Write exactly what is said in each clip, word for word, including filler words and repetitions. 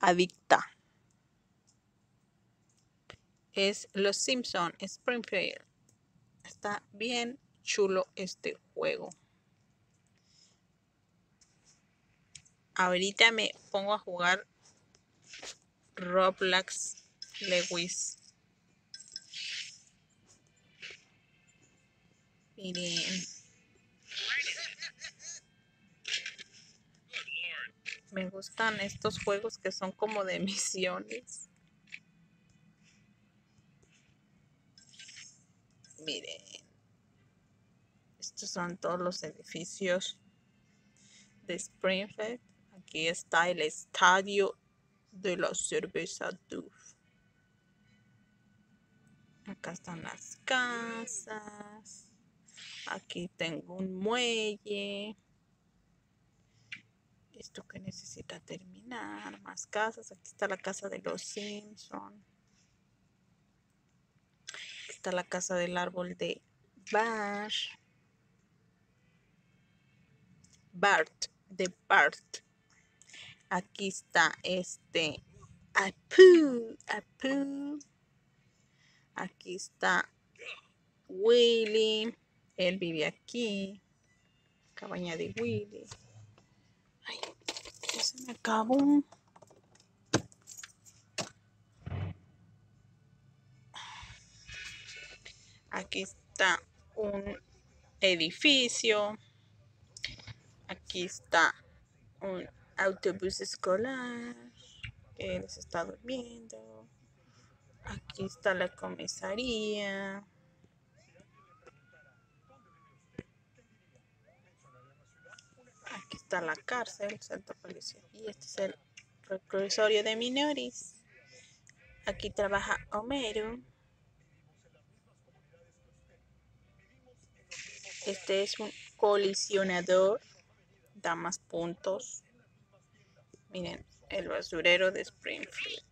adicta. Es Los Simpson Springfield. Está bien chulo este juego. Ahorita me pongo a jugar Roblox Lewis. Miren. Me gustan estos juegos que son como de misiones. Miren. Estos son todos los edificios de Springfield. Aquí está el estadio de la cerveza Duff. Acá están las casas. Aquí tengo un muelle. Esto que necesita terminar. Más casas. Aquí está la casa de los Simpson. Aquí está la casa del árbol de Bart. Bart. De Bart. Aquí está este Apu. Apu. Aquí está Willy. Él vive aquí. Cabaña de Willy. Ay, ya se me acabó. Aquí está un edificio. Aquí está un autobús escolar que les está durmiendo. Aquí está la comisaría. Aquí está la cárcel, Santa Policía. Y este es el reclusorio de menores. Aquí trabaja Homero. Este es un colisionador. Da más puntos. Miren, el basurero de Springfield.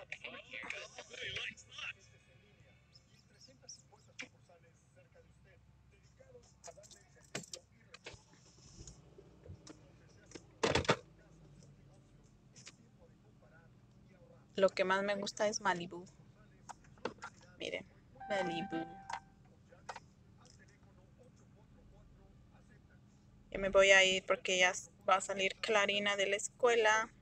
Lo que más me gusta es Malibu. Miren, Malibu. Ya me voy a ir porque ya va a salir Clarina de la escuela.